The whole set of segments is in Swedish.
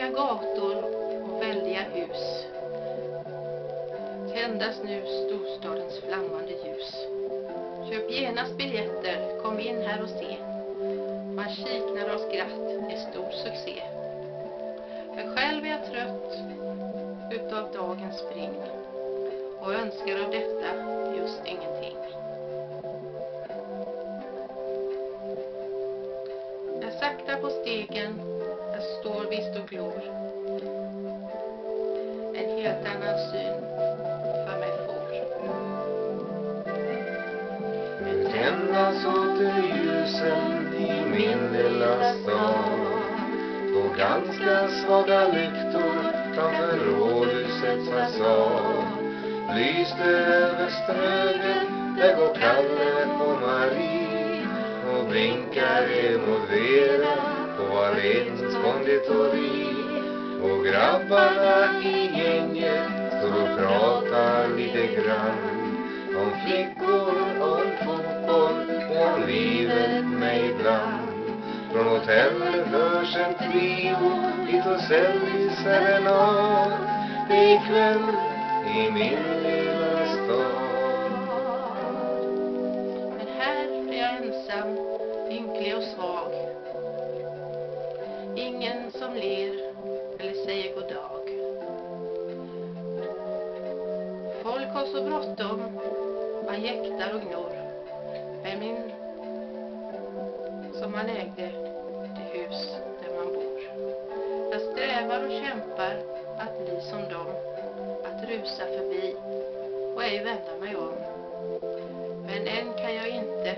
långa gator och väldiga hus tändas nu storstadens flammande ljus. Köp genast biljetter, kom in här och se. Man kiknar av skratt, det är stor succé. För själv är jag trött utav dagens spring och önskar av detta just ingenting. Jag saktar på stegen, jag står visst och glor. En helt annan syn för mig får. Nu tändas åter ljusen i min lilla stad. Två ganska svaga lyktor framför rådhusets fasad. Lyste över Strögen, där går Kalle på Marie. Och blinkar emot Vera på Valens konditori. Och grabbarna i gänget står och pratar lite grann om flickor, om fotboll och om livet mig ibland. Från hotellet hörs en trio, hit och sälj serenad. Det är kväll i min lilla stad. Men här är jag ensam, ynklig och svag. Ingen som ler eller säger god dag. Folk har så bråttom, man jäktar och gnor. Men min som man ägde det hus där man bor. Jag strävar och kämpar att bli som dem, att rusa förbi och ej vända mig om. Men än kan jag inte.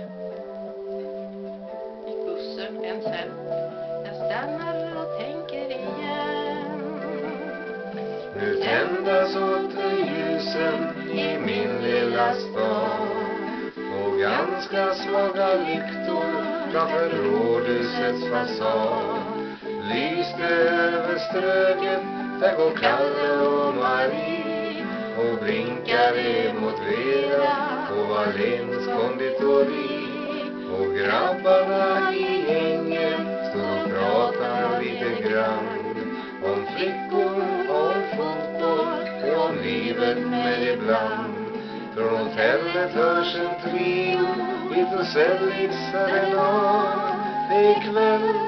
Gick bussen än sen. Jag stannar och tänker igen. Nu tändas åter ljusen i min lilla stad. Och ganska svaga lyktor framför rådhusets fasad. Lyste över Strögen, där går Kalle och Marie. Och blinkar emot Vera på Valens konditori. Och grabbarna i gänget står och pratar lite grann om flickor, om fotboll och om livet med ibland. Från hotellet hörs en trio, hit och sälj serenad. Det är kväll